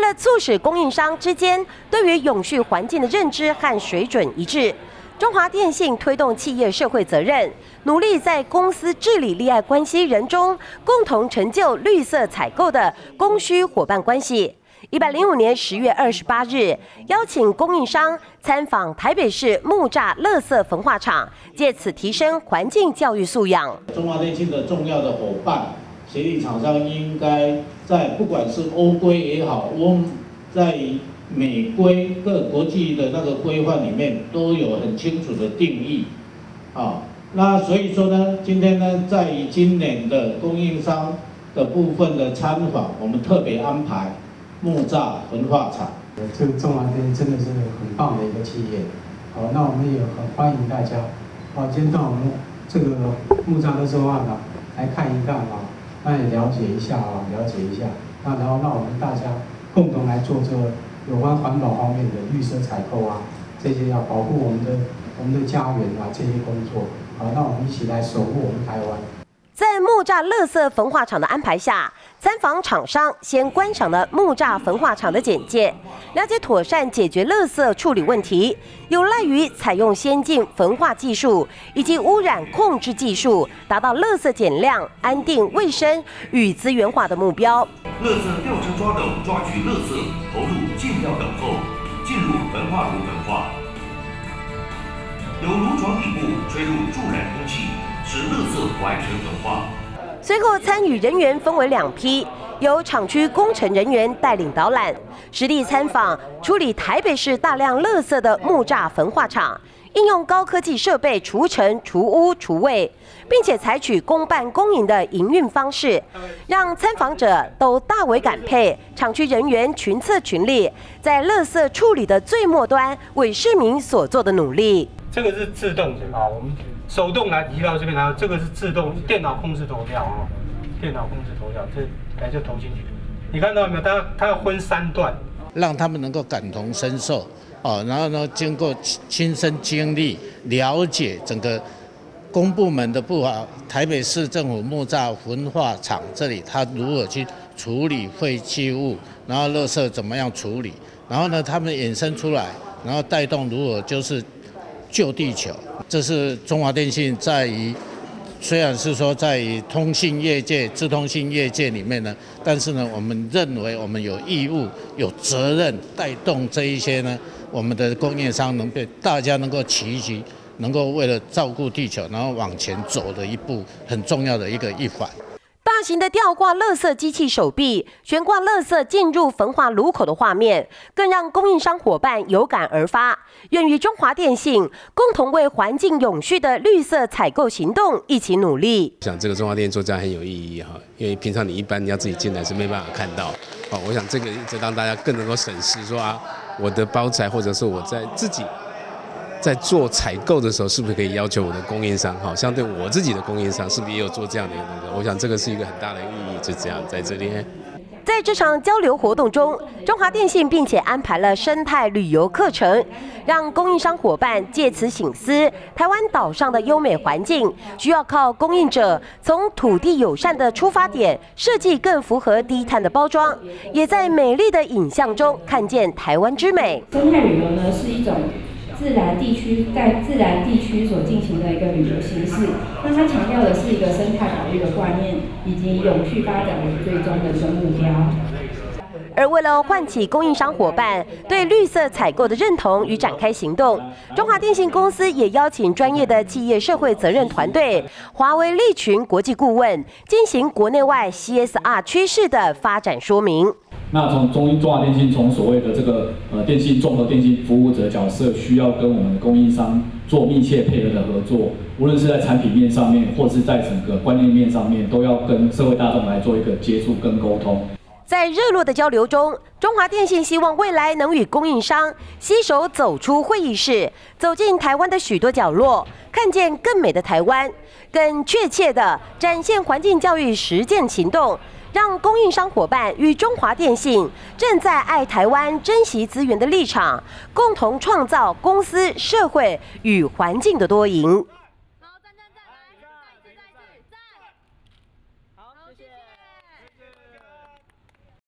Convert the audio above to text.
了促使供应商之间对于永续环境的认知和水准一致，中华电信推动企业社会责任，努力在公司治理利害关系人中共同成就绿色采购的供需伙伴关系。105年10月28日，邀请供应商参访台北市木栅垃圾焚化厂，借此提升环境教育素养。 中华电信的重要的伙伴、协力厂商应该在不管是欧规也好，在美规各国际的那个规范里面都有很清楚的定义，那所以说呢，今天呢，在于今年的供应商的部分的参访，我们特别安排木栅焚化厂。 这个中华电信真的是很棒的一个企业，好，那我们也很欢迎大家，今天到我们这个木栅垃圾焚化厂来看一看那也了解一下那然后让我们大家共同来做这个有关环保方面的绿色采购这些要保护我们的家园这些工作，好，那我们一起来守护我们台湾。 在木栅垃圾焚化厂的安排下，参访厂商先观赏了木栅焚化厂的简介，了解妥善解决垃圾处理问题，有赖于采用先进焚化技术以及污染控制技术，达到垃圾减量、安定卫生与资源化的目标。 垃圾吊车抓斗抓取垃圾，投入进料等后，进入焚化炉焚化，由炉床底部吹入助燃空气，使垃圾完全焚化。 随后参与人员分为2批，由厂区工程人员带领导览，实地参访处理台北市大量垃圾的木栅焚化厂，应用高科技设备除尘、除污、除味，并且采取公办公营的营运方式，让参访者都大为感佩。厂区人员群策群力，在垃圾处理的最末端为市民所做的努力。 这个是自动的我们手动来移到这边，然后这个是自动电脑控制投票电脑控制投票，这来就投进去。你看到没有？它要分3段， 让他们能够感同身受然后呢，经过亲身经历，了解整个公部门的台北市政府木栅焚化厂这里，它如何去处理废弃物，然后垃圾怎么样处理，然后呢，他们衍生出来，然后带动如何就是救地球。这是中华电信虽然是说在于通信业界、资通信业界里面呢，但是呢，我们认为我们有义务、有责任带动这一些呢，我们的供应商大家能够齐齐，能够为了照顾地球，然后往前走的一步很重要的一环。 大型的吊挂垃圾机器手臂悬挂垃圾进入焚化炉口的画面，更让供应商伙伴有感而发，愿与中华电信共同为环境永续的绿色采购行动一起努力。 想这个中华电信做这样很有意义因为平常你要自己进来是没办法看到我想这个让大家更能够审视说我的包材或者是我在自己在做采购的时候，是不是可以要求我的供应商相对我自己的供应商是不是也有做这样的一个动作？我想这个是一个很大的意义，就这样在这里。 在这场交流活动中，中华电信并且安排了生态旅游课程，让供应商伙伴借此省思台湾岛上的优美环境，需要靠供应者从土地友善的出发点，设计更符合低碳的包装，也在美丽的影像中看见台湾之美。 生态旅游呢是一种在自然地区所进行的一个旅游形式，那它强调的是一个生态保育的观念，以及永续发展为最终的一个目标。 而为了唤起供应商伙伴对绿色采购的认同与展开行动，中华电信公司也邀请专业的企业社会责任团队华为利群国际顾问进行国内外 CSR 趋势的发展说明。 那中华电信从所谓的这个综合电信服务者角色，需要跟我们的供应商做密切配合的合作，无论是在产品面上面，或是在整个观念面上面，都要跟社会大众来做一个接触跟沟通。 在热络的交流中，中华电信希望未来能与供应商携手走出会议室，走进台湾的许多角落，看见更美的台湾，更确切地展现环境教育实践行动，让供应商伙伴与中华电信正在爱台湾、珍惜资源的立场，共同创造公司、社会与环境的多赢。